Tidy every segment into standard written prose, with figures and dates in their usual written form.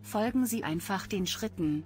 Folgen Sie einfach den Schritten.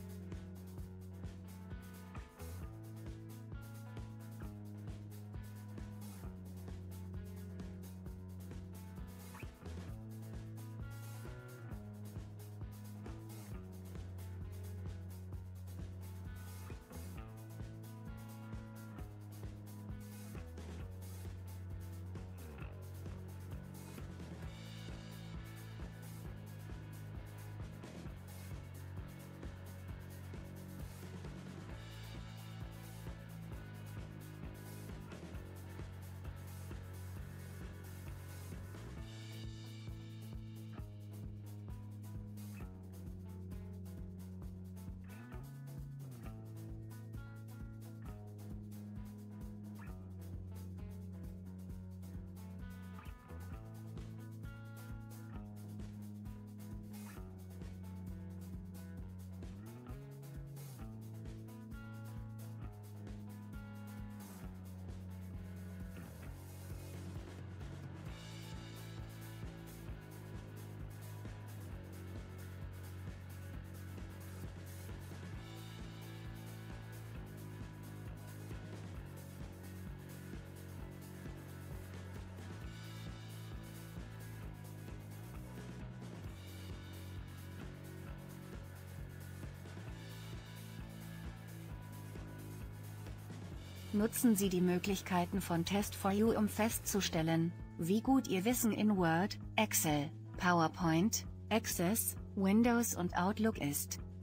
Nutzen Sie die Möglichkeiten von Test4U, um festzustellen, wie gut Ihr Wissen in Word, Excel, PowerPoint, Access, Windows und Outlook ist.